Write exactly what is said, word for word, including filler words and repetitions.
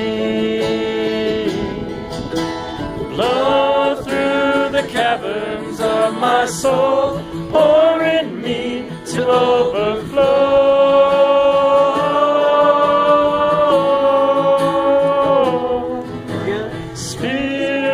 Blow through the caverns of my soul, pour in me till overflow. Spirit